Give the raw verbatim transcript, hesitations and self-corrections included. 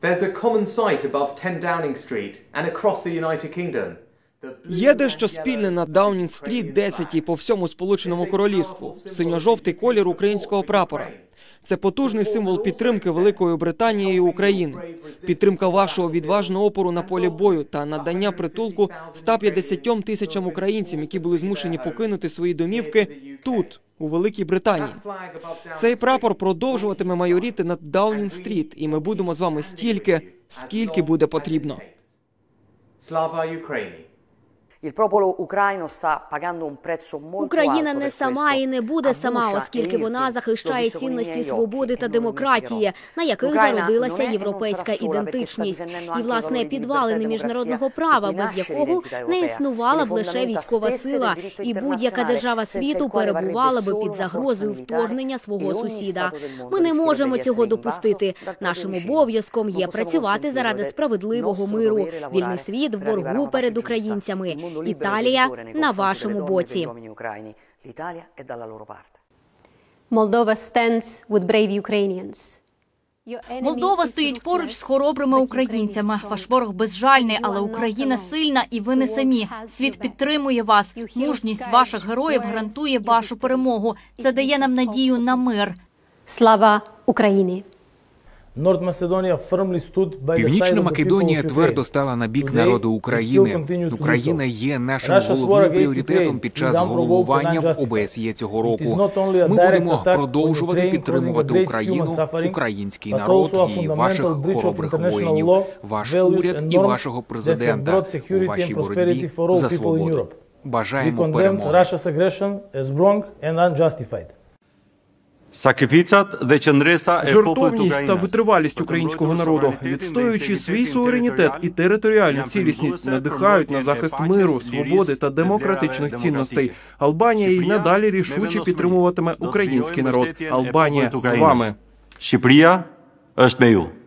There's a common sight above ten Downing Street and across the United Kingdom. Є дещо спільне на Даунінг-стріт десять і по всьому Сполученому Королівству – синьо-жовтий колір українського прапора. Це потужний символ підтримки Великої Британії і України, підтримка вашого відважного опору на полі бою та надання притулку ста п'ятдесятьом тисячам українцям, які були змушені покинути свої домівки тут, у Великій Британії. Цей прапор продовжуватиме майоріти над Даунінг-стріт, і ми будемо з вами стільки, скільки буде потрібно. Слава Україні! Україна не сама і не буде сама, оскільки вона захищає цінності свободи та демократії, на яких зародилася європейська ідентичність. І, власне, підвалини міжнародного права, без якого не існувала б лише військова сила, і будь-яка держава світу перебувала б під загрозою вторгнення свого сусіда. Ми не можемо цього допустити. Нашим обов'язком є працювати заради справедливого миру. Вільний світ в боргу перед українцями. Італія на вашому боці. Молдова стоїть поруч з хоробрими українцями. Ваш ворог безжальний, але Україна сильна і ви не самі. Світ підтримує вас. Мужність ваших героїв гарантує вашу перемогу. Це дає нам надію на мир. Слава Україні! Північна Македонія твердо стала на бік народу України. Україна є нашим головним пріоритетом під час головування в О Б С Є цього року. Ми будемо продовжувати підтримувати Україну, український народ і ваших хоробрих воїнів, ваш уряд і вашого президента у вашій боротьбі за свободу. Бажаємо перемоги. Жертовність та витривалість українського народу, відстоюючи свій суверенітет і територіальну цілісність, надихають на захист миру, свободи та демократичних цінностей. Албанія й надалі рішуче підтримуватиме український народ. Албанія з вами.